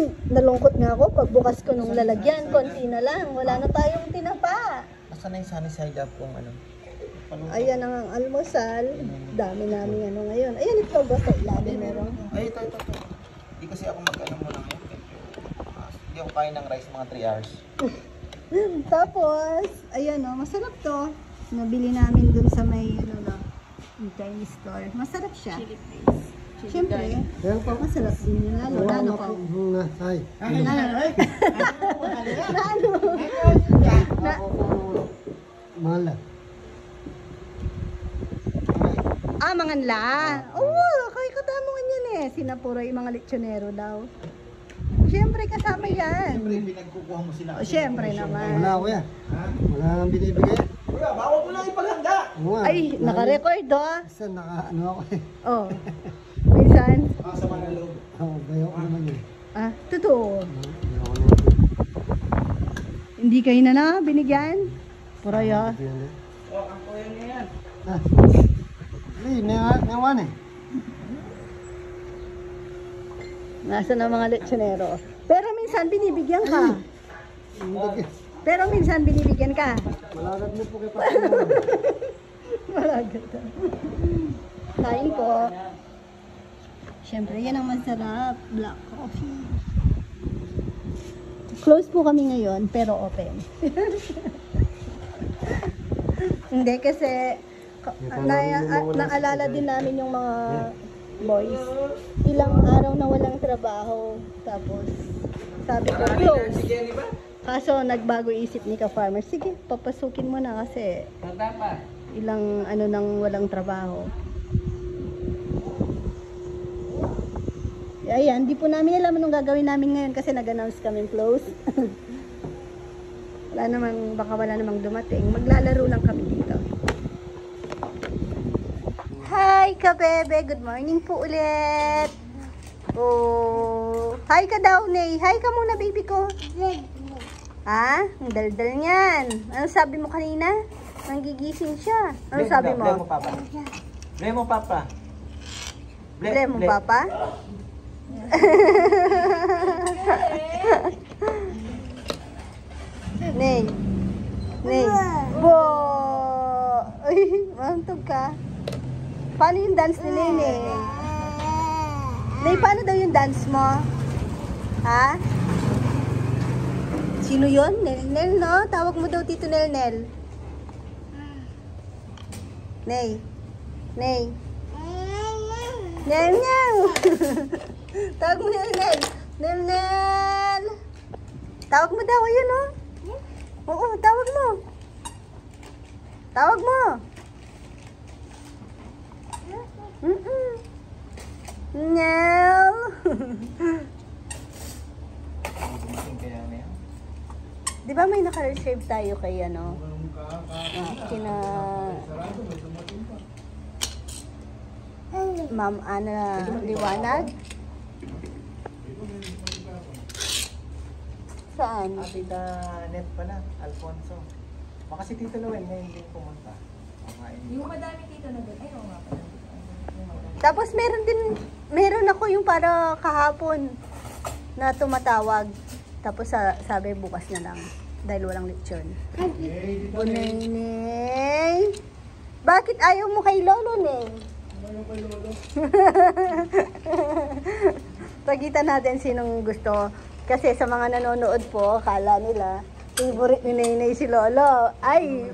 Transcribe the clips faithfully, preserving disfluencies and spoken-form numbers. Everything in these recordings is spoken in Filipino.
nalungkot nga ako. Pagbukas ko nung lalagyan, konti na lang. Wala na tayong tinapa. Nasaan na yung sunny side up kung ano? Ayan ang almusal. Dami namin ano ngayon. Ayan, ito ba sa ilalim meron? Ay, ito, ito, ito. Hindi kasi ako mag-ano mo lang. Hindi ako kain ng rice mga three hours. Tapos, ayan o, masarap to. Nabili namin dun sa may, ano na, Chinese store. Masarap siya. Chili please. Siyempre, masarap din yun. Lalo, lalo ko. Ay. Na ano? Na, Mahal. ah, mga nla. Oo, kaya katamongan yan eh. Sinapuro yung mga lechonero daw. Siyempre, kasama yan. Siyempre, pinagkukuha mo sila. O, siyempre naman. Wala kuya. Wala nang binibigay. Kuya, bawal mo lang ipaghanda. Ay, naka-record oh. Isa naka ano ako eh. Oh. Minsan. Ah, sa mga loob. Oo, bayo ko naman yun. Ah, totoo. Bayo ko naman. Hindi kayo na na binigyan? Puray ah. Oh, ang kuya niya yan. Ah. Hindi, may may one eh. Nasa na mga lechonero. Pero minsan binibigyan ka. Pero minsan binibigyan ka. Malagat mo po kay Papa. Malagat. Kain po. Siyempre, yan ang masarap. Black coffee. Close po kami ngayon, pero open. Hindi kasi na, naalala din namin yung mga boys. Ilang araw na walang trabaho. Tapos, sabi ko, close. Kaso, nagbago isip ni ka-farmer. Sige, papasukin mo na kasi ilang ano nang walang trabaho. Ayan, di po namin alam anong gagawin namin ngayon kasi nag-announce kami close. Wala namang, baka wala namang dumating. Maglalaro lang kami dito. Hi, kabebe! Good morning po ulit! Oh, hi ka daw, Nay. Hi ka muna, baby ko. Ha? Ang daldal niyan. Ano sabi mo kanina? Nanggigising siya. Ano sabi mo? Blame mo, Papa. Blame mo, Papa. Blame mo, Papa? Nay. Nay. Bo! Ay, mantog ka. Paano yung dance ni Nene? Nay, paano daw yung dance mo? Ha? Sino yun? Nel Nel, no? Tawag mo daw Tito Nel Nel. Nay. Nay. Nel Nel. Tawag mo Nel Nel. Nel Nel. Tawag mo daw, ayun, no? Oo, tawag mo. Tawag mo. Mm-mm. Nel. Di ba may naka-reserve tayo kay ano? Ah, kina Ma'am Ana Liwanag? Saan? Ah, Tita Net pala, Alfonso. Baka si Tito Noel ngayon din pumunta. Yung madami dito na doon. Ay, oo nga pala. Tapos meron din, meron ako yung para kahapon na tumatawag. Tapos sa, sabi bukas na lang dahil walang lechon. Bunay. Bakit ayaw mo kay Lolo, Neng? Ayaw kay Lolo. Pagitan natin sinong gusto. Kasi sa mga nanonood po, akala nila, favorite ni Nenay si Lolo. Ay!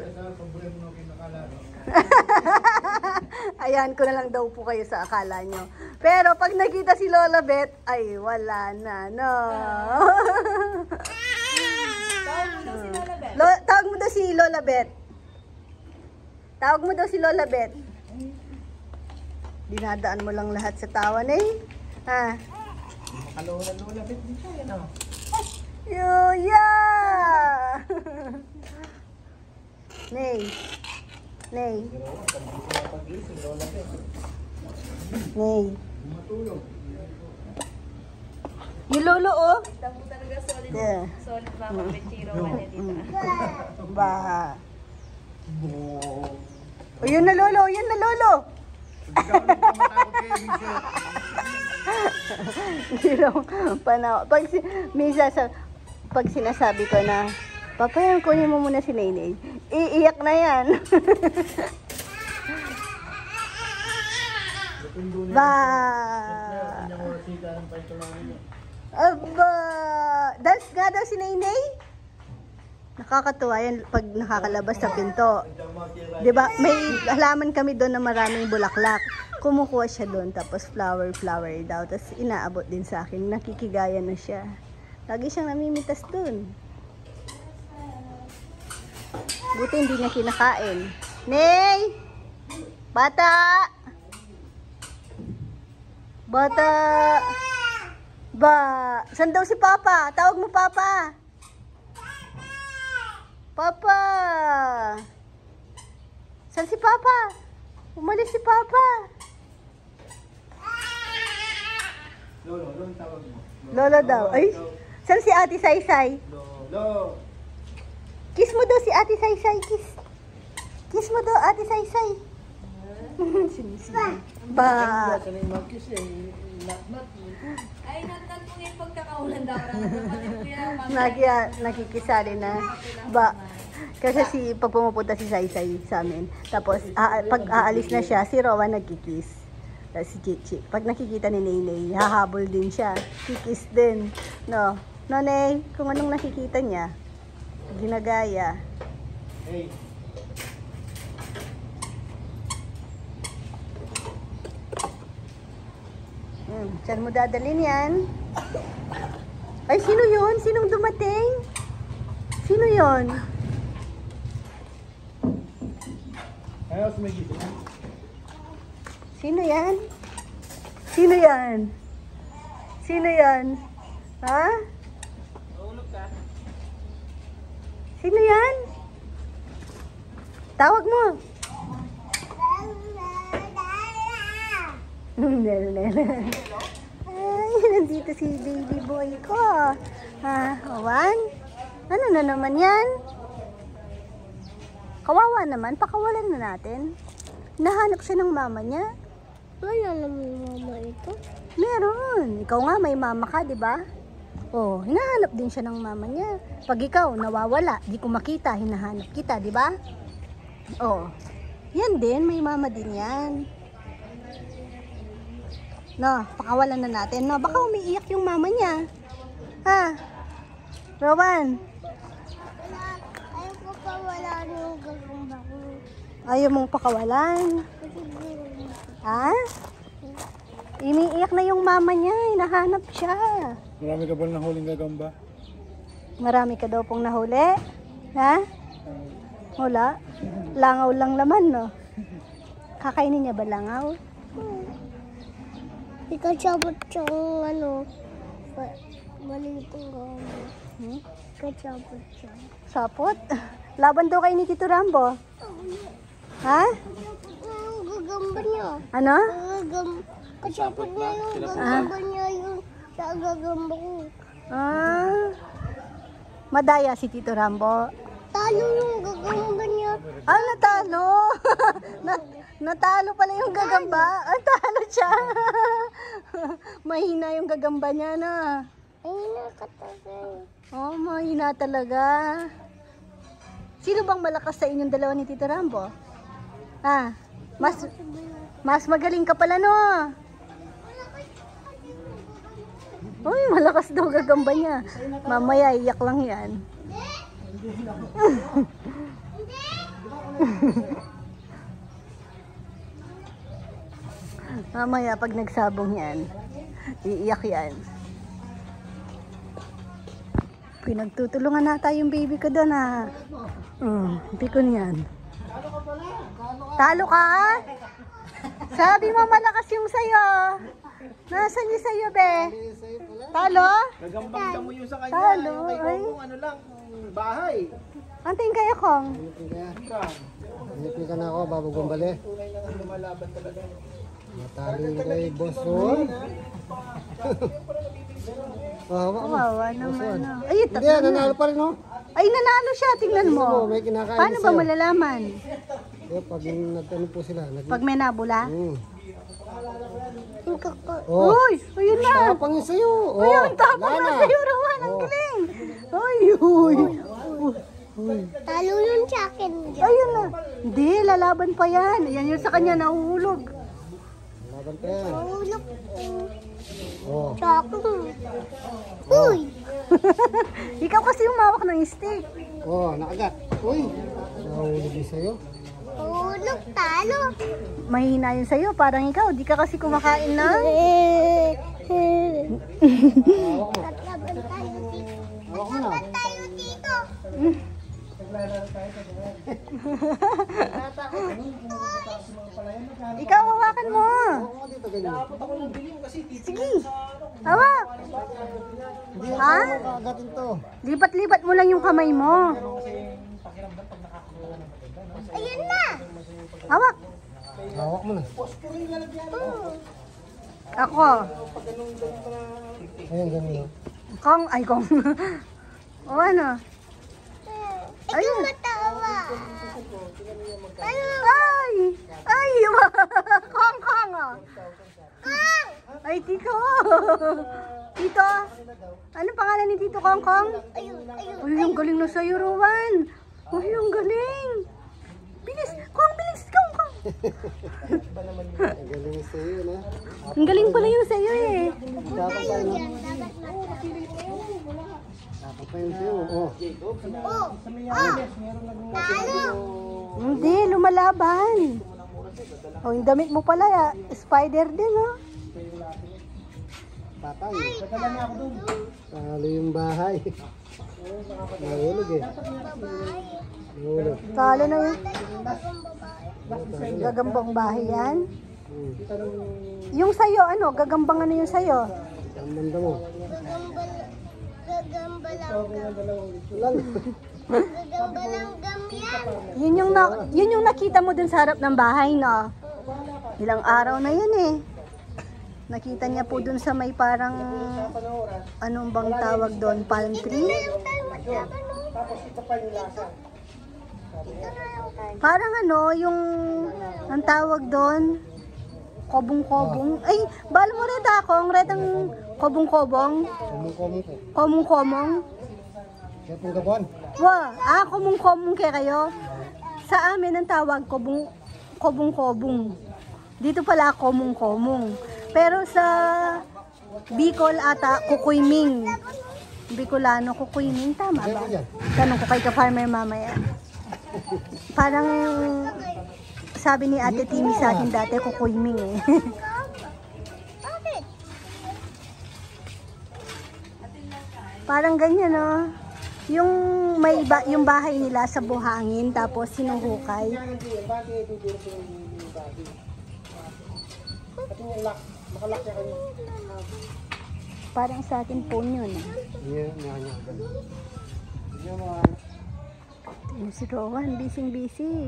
Ayan ko na lang daw po kayo sa akala nyo. Pero pag nakita si Lola Beth, ay wala na, no? Tawag mo daw si Lola Beth. Lo tawag mo daw si Lola Beth. Tawag mo daw si Lola Beth. Dinadaan mo lang lahat sa tawa na eh. Ha? Makalola-lola bit din siya, ano? Yuya! Nay. Nay. Pag-ising, lola bit. Nay. Yung lolo, oh. Tamo talaga solid. Yeah. Solid mama Bechiro man eh dito. Baha. O, yun na lolo, yun na lolo. Ikaw na matakot kayo, Michelle. Zero panaw. Pag, si- minsan sa, pag sinasabi ko na, Papa, yan, kunin mo muna si Nainay. Iiyak na yan. Ba! Aba! Dance nga daw si Nainay? Nakakatuwa yan pag nakakalabas sa pinto. 'Di ba? May halaman kami doon na maraming bulaklak. Kumukuha siya doon tapos flower flower daw. Tapos inaabot din sa akin. Nakikigaya na siya. Lagi siyang namimitas doon. Buti hindi niya kinakain. Nay! Bata! Bata! Ba! Saan daw si Papa? Tawag mo Papa! Papa! Saan si Papa? Umalis si Papa. Lolo, lolo tawag mo. Lolo daw. Ay, saan si Ate Saysay? Lolo. Kiss mo daw si Ate Saysay. Kiss. Kiss mo daw Ate Saysay. Sinisisi. Ba. Sa name ng kiss eh. Nat-nat. Ay, nantan po yung pagkakaulan daw. Kapatid ko yan. Naki, nakikisali na. Ba. Kasi si, pag pumupunta si Saysay sa amin, tapos a, pag aalis na siya, si Rowan nagkikiss. Tapos si Chichi, pag nakikita ni Nainay, hahabol din siya. Kikiss din. No? No, Nay? Kung anong nakikita niya, ginagaya. Hey. Hmm, saan mo dadalhin yan? Ay, sino yun? Sinong dumating? Sino yun? Ayaw sa may gising. Sino yan? Sino yan? Sino yan? Ha? Sino yan? Tawag mo. Nel, nel. Ay, nandito si baby boy ko. Ha, Owan? Ano na naman yan? Kawawa naman, pakawalan na natin. Nahanap siya ng mama niya. Wala naman yung mama ito. Meron. Ikaw nga may mama ka, di ba? Oh, hinahanap din siya ng mama niya. Pag ikaw nawawala, di ko makita, hinahanap kita, di ba? Oh. Yan din, may mama din yan. No, pakawalan na natin. No, baka umiiyak yung mama niya. Ha? Rowan, Wala, ayaw ko pa wala yung gagamba ko. ayaw mong pakawalan. Kasi siguro, Ha? Iniiyak na yung mama niya, hinahanap siya. Marami ka ba nahuling gagamba? Marami ka daw pong nahuli. Ha? Wala. Langaw lang laman, no? Kakainin niya ba langaw? ikaw sabot siyang ano, pa- maliit ang gagamba. Hmm? Ikaw sabot siya. Sapot? Laban daw kayo ni Tito Rambo. Ha? Kasabot na yung gagamba niya. Ano? Gagamba. Kasabot niya yung gagamba niya yung sa gagamba ko. Ah. Madaya si Tito Rambo. Talo yung gagamba niya. Ah, natalo. Na- natalo pala yung gagamba. Ah, talo siya. Mahina yung gagamba niya na. Ay, nakatagay. Oh, mahina talaga. Sino bang malakas sa inyong dalawa ni Tito Rambo? Ah, mas mas magaling ka pala, no? Uy, malakas daw gagamba niya. Mamaya iyak lang yan. Mamaya pag nagsabong yan, iiyak yan. Pinagtutulungan na tayong baby ko doon, ha. Hmm, pikon yan. Talo ka? Sabi mo malakas yung sayo. Nasaan yung sayo, be? Talo? Gagambang damo yung sa kanya. Talo, Yung kay ay. Kong ano lang, bahay. Anting kayo, Kong? Hinipin ka na ako, babag gumbali. Tunay na lumalaban talaga. Matali ko kay Boss Ron. Wawa mo. Kawawa naman, no. Ay, Hindi, tatlo na. nanalo pa rin, no? Ay, nanalo siya. Tingnan mo. Tingnan mo, may kinakain Paano na ba sa'yo. malalaman? Eh, pag nagtanong po sila, nag... Pag may nabula? Hmm. Kaka- Oh, Uy, ayun na. tapang yun sa'yo. Oh, Uy, ang tapang wala na na. sa'yo, Rowan. Ang Oh. galing. Uy, uy. Uy. Talo yun sa akin dyan. Ayun na. Hindi, lalaban pa yan. Yan yun sa kanya, nahuhulog. Laban pa yan. Mahulog Oh. sa akin. Uy! Ikaw kasi yung mawak ng stick. Oh, nakagat. Uy, nahulog din sa'yo. Mahulog, talo. Mahina yun sa'yo, parang ikaw. Di ka kasi kumakain na. Tatlaban tayo dito. Hawak mo na. Tatlaban tayo dito. Ikaw, hawakan mo. Oo, dito ganyan. Sige. Hawak. Ha? Nakagatin to. Lipat-lipat mo lang yung kamay mo. Ayun na. Hawak. Hawak mo na. Ako. Ayun, ganyan. Kong, ay kong. O ano? Ikaw Ayun. matawa. Ano? Ay! Ay! Kong, kong. Oh. Kang! Ay, Tito. Tito. Anong pangalan ni Tito Kong Kong? Ayun, ayun. Uy, yung galing na sa'yo, Rowan. Uy, yung galing. Bilis. Kong, bilis. Kong, Kong. Ang galing sa'yo, na. Ang galing pala yung sa'yo eh. Dapat pa yun. Yan, dapat matawa. Dapat pa yun sa'yo. Oh. Oh! Oh! Talo! Hindi, lumalaban. O, yung damit mo pala, ah, spider din, oh. Patay. Talo yung bahay. Nahulog eh. Nahulog. Talo na yun. Gagambang bahay yan. Hmm. Yung sa'yo, ano? Gagambang ano yung sa'yo? Ang banda mo. Gagambalanggam. Gagambalanggam yan. Yun yung, na, yun yung nakita mo dun sa harap ng bahay, no? Ilang araw na yun eh. Nakita niya po dun sa may parang, anong bang tawag doon? Palm tree? Tayo maglaban, no? Parang ano, yung, ang tawag doon, kobong-kobong. Ay, bal mo red ako, ang red ang kobong-kobong. Kumong-kumong ko. Komong-komong. Kaya pong gabuan. Wow, ah, komong-komong kaya kayo. Sa amin ang tawag, kobong, kobong-kobong. Dito pala, komong-komong. Pero sa Bicol ata, kukuyming. Bicolano, kukuyming. Tama ba? Tanong ko kay ka-farmer mamaya. Parang sabi ni Ate Timmy sa akin dati, kukuyming eh. Bakit? Parang ganyan, no? Yung may ba, yung bahay nila sa buhangin tapos sinuhukay. Parang sa atin po yun. Eh. Yan, yan, yan. Yan mga... Ano si Rowan, busy busy.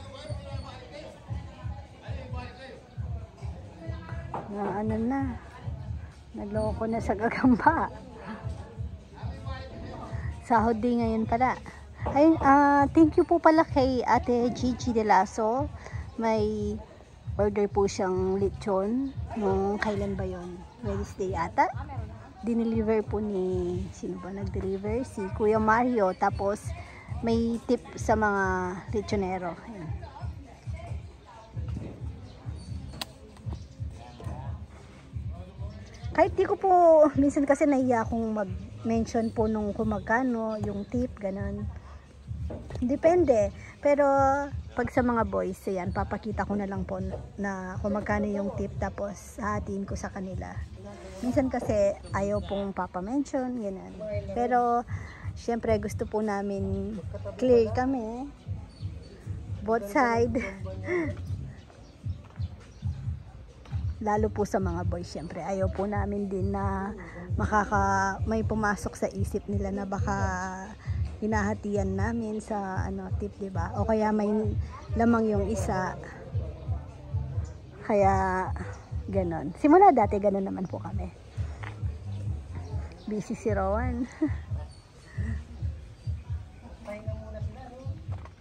Na ano na. Naloko na sa gagamba. Sahod din ngayon pala. Ayun, ah, thank you po pala kay Ate Gigi De Lasso. May order po siyang lechon. Nung kailan ba yon? Wednesday ata. Dineliver po ni, sino ba nag-deliver? Si Kuya Mario. Tapos may tip sa mga lechonero. Ayun. Kahit di ko po, minsan kasi nahiya akong mag-mention po nung kung magkano, yung tip, ganun. Depende. Pero, pag sa mga boys, yan, papakita ko na lang po na kung magkano yung tip, tapos hahatiin ko sa kanila. Minsan kasi, ayaw pong papamention, ganun. Pero, syempre, gusto po namin clear kami. Both side. Lalo po sa mga boys, syempre ayaw po namin din na makaka may pumasok sa isip nila na baka hinahatian namin sa ano tip, 'di ba? O kaya may lamang yung isa. Kaya ganon. Simula dati ganon naman po kami. Busy si Rowan.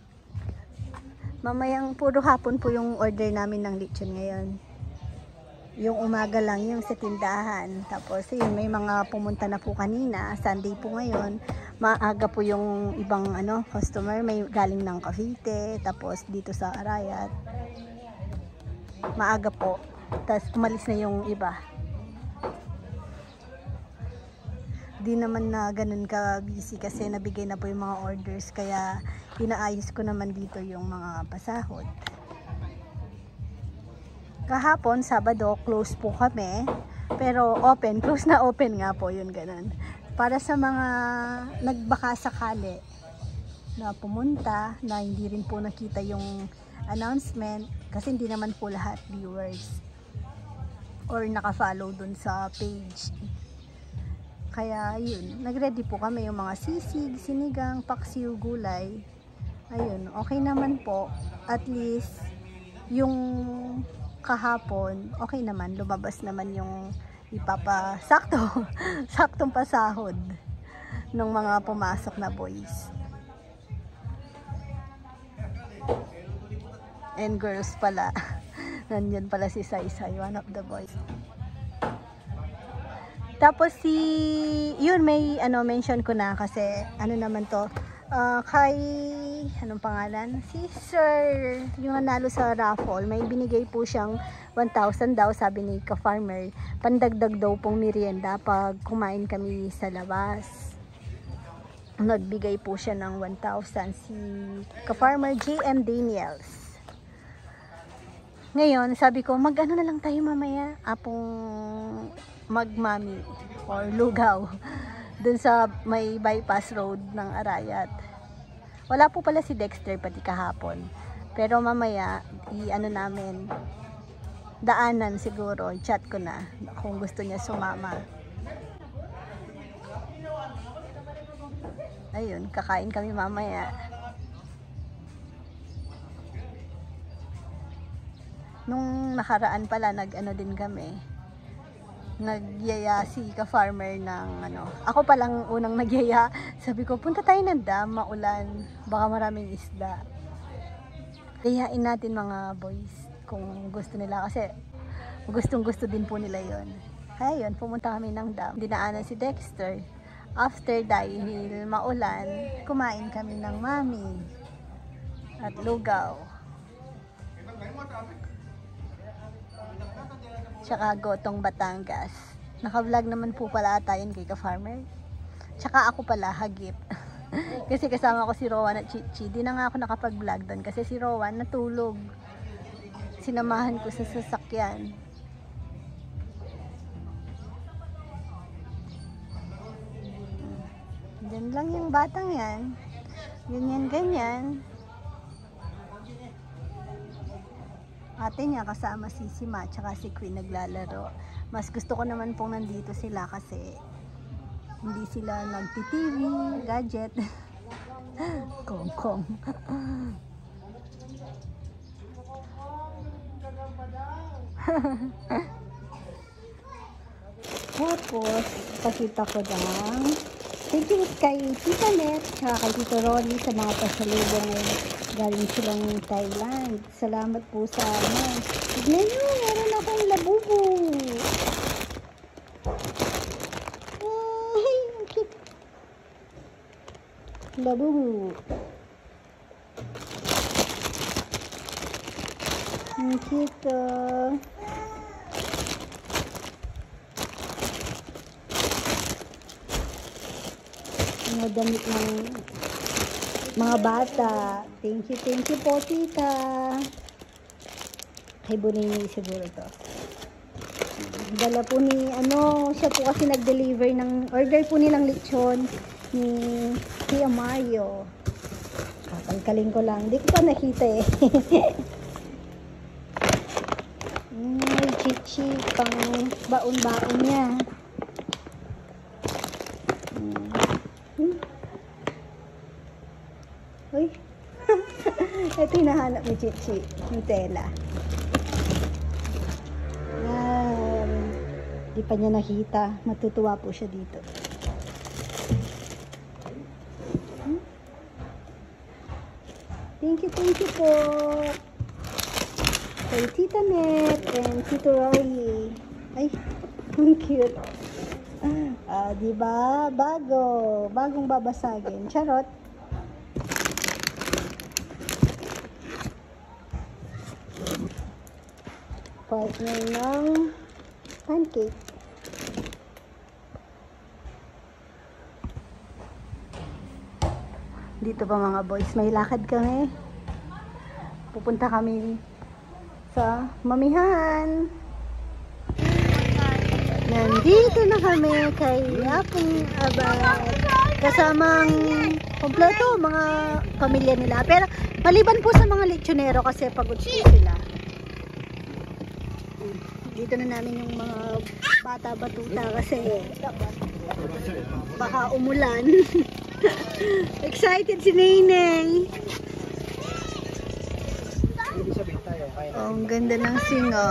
Mamayang puro hapon po yung order namin ng lechon ngayon. Yung umaga lang yung sa tindahan. Tapos yun, may mga pumunta na po kanina. Sunday po ngayon. Maaga po yung ibang ano customer. May galing ng Cavite. Tapos dito sa Arayat. Maaga po. Tapos umalis na yung iba. Di naman na ganun ka busy kasi nabigay na po yung mga orders. Kaya inaayos ko naman dito yung mga pasahod. Kahapon, Sabado, close po kami. Pero open, close na open nga po, yun ganun. Para sa mga nagbaka sakali na pumunta, na hindi rin po nakita yung announcement, kasi hindi naman po lahat viewers or nakafollow dun sa page. Kaya yun, nagready po kami yung mga sisig, sinigang, paksiw, gulay. Ayun, okay naman po. At least, yung kahapon, okay naman, lumabas naman yung ipapasakto, saktong pasahod ng mga pumasok na boys. And girls pala. Nandyan pala si Saysay, one of the boys. Tapos si, yun may ano mention ko na kasi ano naman to, uh, kay, anong pangalan? Si Sir, yung nanalo sa raffle, may binigay po siyang one thousand daw, sabi ni ka-farmer, pandagdag daw pong merienda pag kumain kami sa labas. Nagbigay po siya ng one thousand si ka-farmer J M Daniels. Ngayon, sabi ko, mag-ano na lang tayo mamaya, apong magmami or lugaw dun sa may bypass road ng Arayat. Wala po pala si Dexter pati kahapon. Pero mamaya, i-ano namin, daanan siguro, chat ko na kung gusto niya sumama. Ayun, kakain kami mamaya. Nung nakaraan pala, nag-ano din kami. Nagyaya si ka-farmer ng ano. Ako palang unang nagyaya. Sabi ko, punta tayo ng dam, maulan. Baka maraming isda. Kayain natin mga boys kung gusto nila. Kasi gustong gusto din po nila yon. Kaya yun, pumunta kami ng dam. Dinaanan si Dexter. After dahil maulan, kumain kami ng mami at lugaw. Tsaka Gotong Batangas. Naka-vlog naman po pala tayo kay ka-farmer. Tsaka ako pala, hagip. Kasi kasama ko si Rowan at Chichi. Di na nga ako nakapag-vlog doon kasi si Rowan natulog. Sinamahan ko sa sasakyan. Diyan lang yung batang yan. Ganyan, ganyan. Ate niya kasama si Sima tsaka si Queen naglalaro. Mas gusto ko naman pong nandito sila kasi hindi sila nagti-T V, gadget. Kong kong. Tapos, pakita ko lang. Thank you kay Tita Net tsaka kay Tito Ronnie sa mga pasalubong ngayon. Galing silang Thailand. Salamat po sa ano. Tignan nyo, meron akong labubu. Ay, ang cute. Labubu. Ang cute. Uh. Mga damit ng mga bata. Thank you, thank you po, tita. Kay Bunini siguro to. Dala po ni, ano, siya po kasi nag-deliver ng, order po nilang lechon ni Tia Mario. Kapalkalin ko lang. Hindi ko pa nakita eh. May chichi pang baon-baon niya. Hmm. Uy. Ito yung nahanap ni Chichi. Nutella. Yan. Di pa niya nakita. Matutuwa po siya dito. Hmm? Thank you, thank you po. Kay Tita Net and Tito Roy. Ay, ang cute. Ah, di ba? Bago. Bagong babasagin. Charot. Partner ng pancake. Dito pa mga boys, may lakad kami. Pupunta kami sa mamihan. Nandito na kami kay Apong Abad. Kasamang kompleto mga pamilya nila. Pero maliban po sa mga lechonero kasi pagod po sila. Dito na namin yung mga bata-batuta kasi baka umulan. Excited si Neneng. Oh, ang ganda ng singo.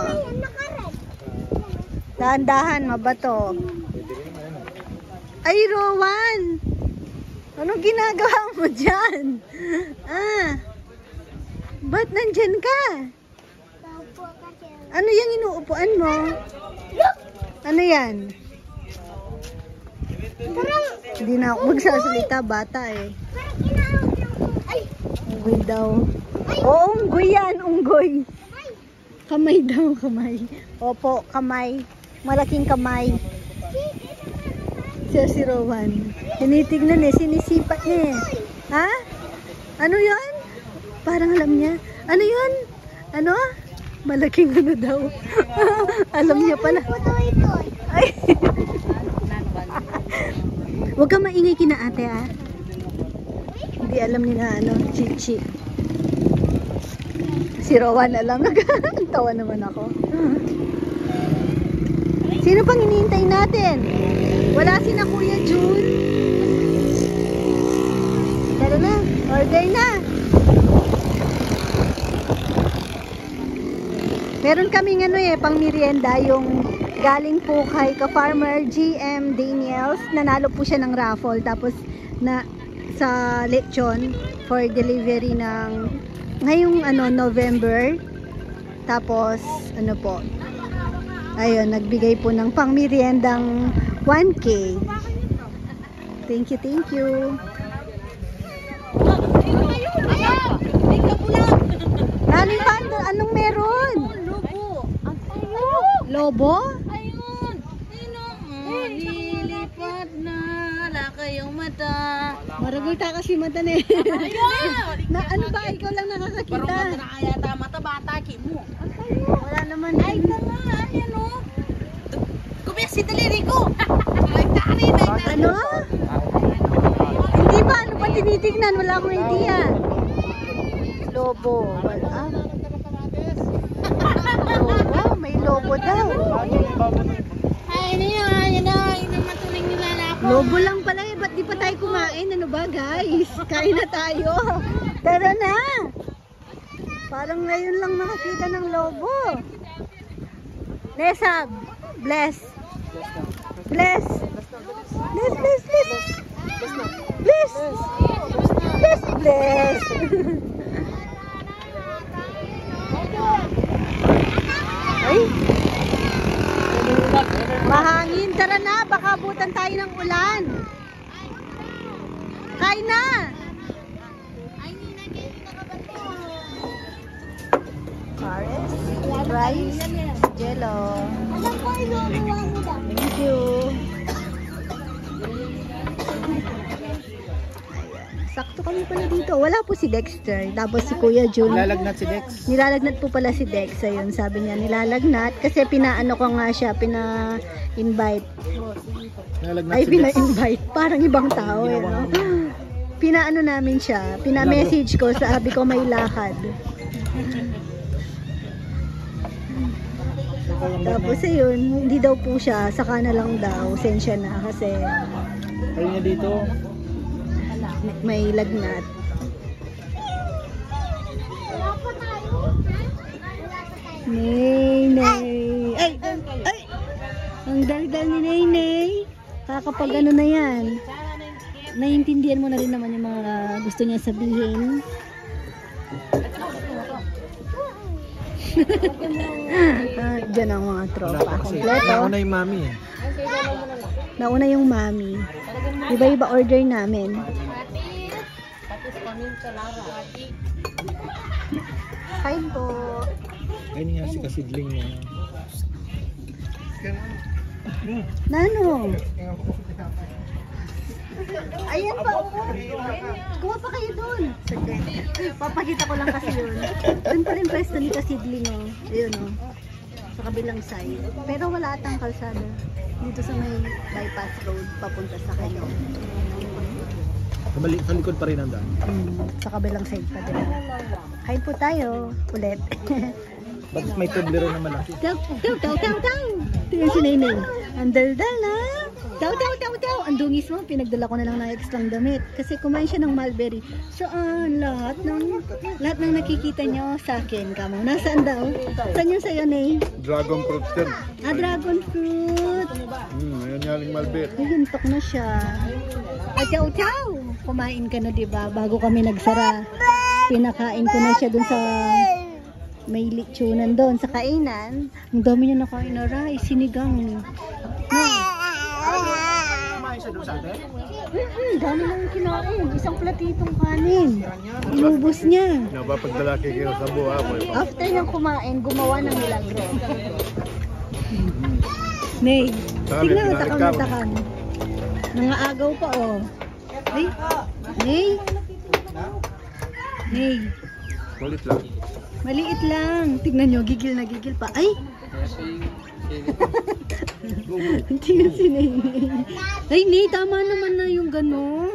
Dahan-dahan, mabato. Ay, Rowan! Anong ginagawa mo dyan? Ah, ba't nandyan ka? Ano yung inuupuan mo? Ano yan? Hindi na ako magsasalita, bata eh. Unggoy daw. Oo, unggoy yan, unggoy. Kamay daw, kamay. Opo, kamay. Malaking kamay. Siya si Rowan. Tinitignan eh, sinisipat niya eh. Ha? Ano yan? Parang alam niya. Ano yun? Ano? Malaking ano daw. Alam niya pala. Ay. Huwag ka maingay kina ate ah. Hindi alam nila ano, chichi. Si Rowan alam. Tawa naman ako. Sino pang hinihintay natin? Wala si na Kuya June. Tara na, order na. Meron kaming ano eh, pang merienda yung galing po kay ka-farmer G M Daniels. Nanalo po siya ng raffle tapos na sa lechon for delivery ng ngayong ano November. Tapos ano po, ayun, nagbigay po ng pang meriendang one K. Thank you, thank you. Nani pa, anong meron? Lobo? Ayun! Sino? Oh, lilipat na. Wala kayong mata. Maragulta kasi mata na eh. Ayun! Na, ano ba? Ikaw lang nakakakita. Parang mata na kaya ta mata bata ki mo. Wala naman. Ay, tama. Ayan o. Kumiyak si daliri ko. Ay, tari na. Ano? Hindi ba? Ano pa tinitignan? Wala akong idea. Lobo. Wala. Lobo? May lobo daw. Ay, ano yun? Ayan na. Yun ang matuling nila na ako. Lobo lang pala eh. Ba't di pa tayo kumain? Ano ba guys? Kain na tayo. Tara na. Parang ngayon lang nakakita ng lobo. Lesab. Bless. Bless. Bless, bless, bless. Bless. Bless, bless. Ay. Mahangin. Tara na. Baka abutan tayo ng ulan. Kain na. Carrots, rice, jello. Thank you. Sakto kami pala dito. Wala po si Dexter. Tapos si Kuya June. Nilalagnat si Dex. Nilalagnat po pala si Dex. Ayun, sabi niya nilalagnat. Kasi pinaano ko nga siya, pina-invite. Nilalagnat Ay, si Dex. pina-invite. Parang ibang tao eh, no? Pinaano namin siya. Pina-message ko, sabi ko may lakad. Tapos ayun, hindi daw po siya, saka na lang daw, sensya na kasi Kayo niya dito. may lagnat. Nay, nay. Ay, ay. Ang daldal ni Nay, nay. Kakapag ano na yan. Naiintindihan mo na rin naman yung mga gusto niya sabihin. Ah, Diyan ang mga tropa. Kompleto. Nauna yung mami eh. Nauna yung mami. Iba-iba order namin. Kain po. Ayun nga si kasidling niya. Nano? Ayan pa. Kuha pa kayo doon. Papakita ko lang kasi yun. Doon pa rin pwesto ni Kasidling. Oh. Ayun o. Oh. Sa kabilang side. Pero wala atang kalsada. Dito sa may bypass road papunta sa kayo. Kabalik, sa likod pa rin ang daan. Hmm, sa kabilang side pa din. Kain po tayo. Ulit. Tapos may toddler na malaki. Taw, taw, taw, taw, taw. Tingnan si Nainay. Ang daldal ha. Taw, taw, taw, taw. Ang dungis mo. Pinagdala ko na lang ng extra damit. Kasi kumain siya ng mulberry. Saan? Lahat ng, lahat ng nakikita nyo sa akin. Kamo. Nasaan daw? Saan yung sa'yo, Nay? Dragon fruit sir. Ah, dragon fruit. Hmm, ayan yaling malbet. Ay, hintok na siya. Ay, taw, taw. Kumain ka na, diba? Bago kami nagsara. Pinakain ko na siya dun sa may litsunan doon sa kainan. Ang dami niya nakain na rice, sinigang. No. Kumain siya doon sa atin? Mm-mm, dami nang kinain. Isang platitong kanin. Inubos niya. Napapagdalaki kayo sa buha mo. After niyang kumain, gumawa ng milagro. Nay, tingnan mo, takang-takang. Mga agaw pa, oh. Ay, Nay. Nay. Kulit lang. Maliit lang. Tignan nyo, gigil na gigil pa. Ay! Tingnan si Nay. Ay, Nay, tama naman na yung ganon.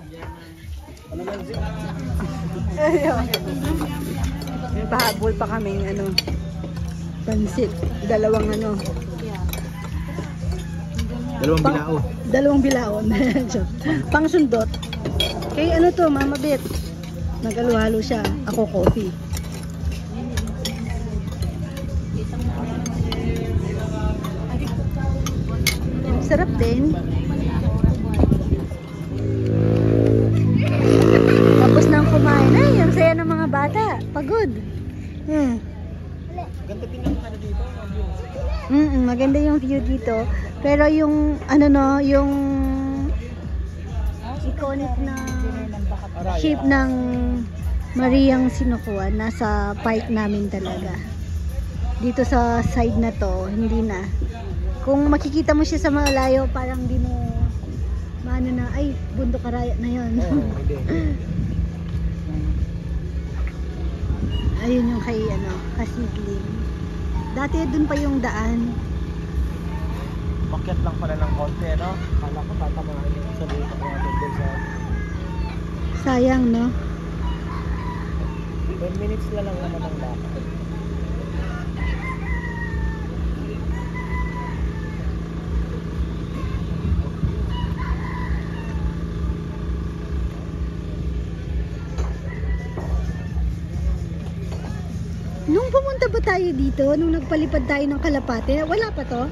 Ayun. Pahabol pa kami, ano, pansit. Dalawang ano. Dalawang bilao. Dalawang bilaon. Pang sundot. Kay ano to, Mama Bet? Nag-halo-halo siya. Ako coffee. Sarap din. Tapos nang kumain. Ay, ang saya ng mga bata. Pagod. Hmm. Ganda din ang ano dito. Mm, -mm, maganda yung view dito. Pero yung ano no, yung iconic na shape ng Mariang Sinukuan nasa park namin talaga. Dito sa side na to, hindi na. Kung makikita mo siya sa malayo, parang di mo maano na, ay, bundok karaya na yun. Oo, hindi. Ayun yung kay ano, Kasidling. Dati dun pa yung daan. Makyat lang pala ng konti, no? Kala ko tatamaan yung sa dito ko natin doon sa... Sayang, no? ten minutes na lang naman ang lakad. Nung pumunta ba tayo dito, nung nagpalipad tayo ng Kalapate, wala pa to?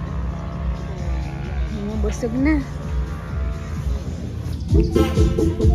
Busog na.